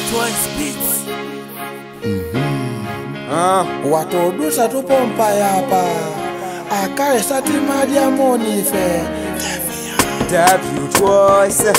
Wadutsa tu Pompa yapa akae sati madia monife W twice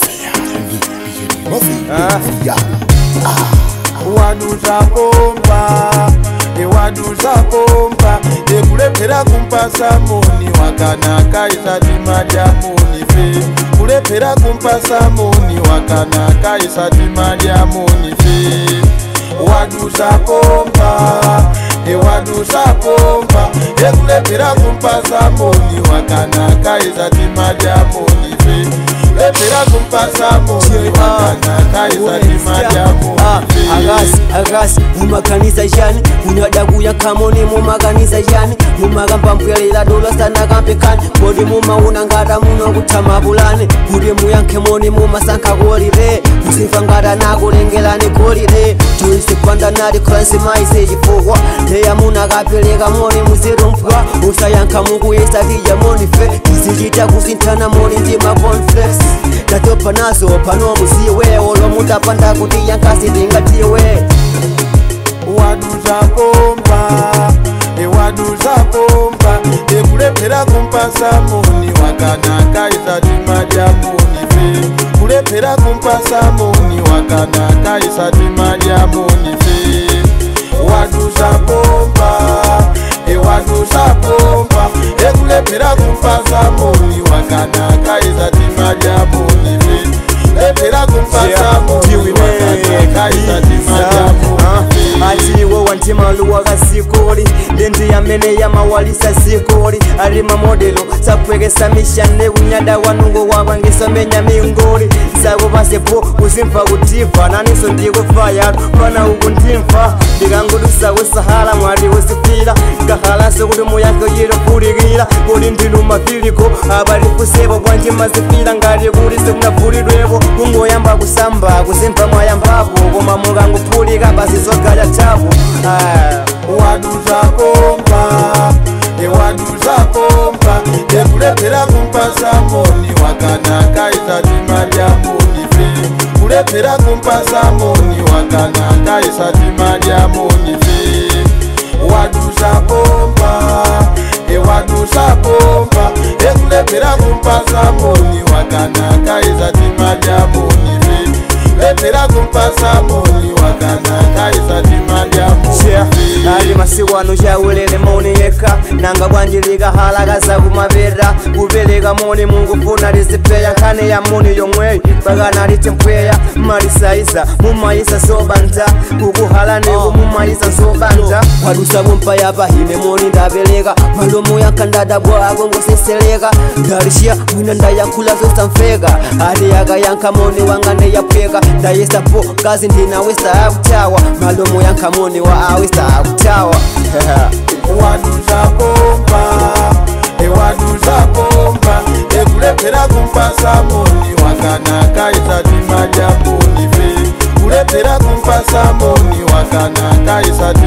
Wadutsa Pompa Wadutsa Pompa kulepera kumpasa moni wakana akae sati madia monife kulepera kumpasa moni wakana akae sati madia monife Wadutsa Pompa Wadutsa Pompa kulepera kumpasa moni wakana akae sati madia monife kulepera kumpasa moni wakana akae sati madia monife Agasi mumakanisa yani munyadagu ya kamoni mumakanisa yani mumagamba mpwelera dola sana kampekani kodi mumauna ngada muno kutama bulane kudi muyanke moni mumasanka golire kusifa ngada nakulengelani golire tuise kwanda nali kransi maise jifogwa leya muna kapeleka moni muzirumpwa usayanka mungu yesatija moni fe kizijita kusintana moni ndima conflex tatopa nazo pano musiwe olo mutapanda kuti yankasi tingatiwe Wadutsa Pompa Wadutsa Pompa kulepera kumpasa moni wakana akae sati madia monife kulepera kumpasa moni wakana akae sati madia monife Wadutsa Pompa Wadutsa Pompa kulepera kumpasa moni wakana akae sati madia monife kulepera kumpasa moni wakana akae sati madia monife Atiwo wantima luwa kasikoli Dendi ya mene ya mawalisa sikoli Arima modelo sapwegesa mishane Unyada wanungo wabangisa menya mingoli Nsago basepo kusimfa kutifa Naniso ndigo faya Pana ugu ntimfa Digangudusa wesahala mwari wesifila Kahala sekuli muyako yiro kurigira Kuli ndilu mafiliko Abari kusebo kwanji mazifila Ngari kuli sekuna puli dwevo Kungo yamba kusamba Kusimfa mwayambapo Goma mungangu puli Kabasi sokaya chabu Wadutsa Pompa Wadutsa Pompa kulepera kumpasa moni wakana akae sati madia monife kulepera kumpasa moni wakana akae sati madia monife Wadutsa Pompa Wadutsa Pompa kulepera kumpasa moni wakana akae sati madia monife kulepera kumpasa moni wakana akae sati madia monife Ali masiwano jawelele moni yeka Nanga wanjiliga halagaza kumavera Kuvelega moni mungu funa lizipeya Kane ya moni yongwe Bagana litempeya Marisaiza Mumaisa sobanta Kukuhala nego mumaisa sobanta Wadutsa Pompa yapa hime moni ndabelega Malomo ya kandada bwa agongo seselega Darishia winanda ya kula zosta mfega Ali yaga yanka moni wangane ya pega Dayesa po kazi ndina westa abutawa Malomo yanka moni wa awesta abutawa Wadutsa Pompa Wadutsa Pompa kulepera kumpasa moni wakana akae sati madia monife kulepera kumpasa moni wakana akae sati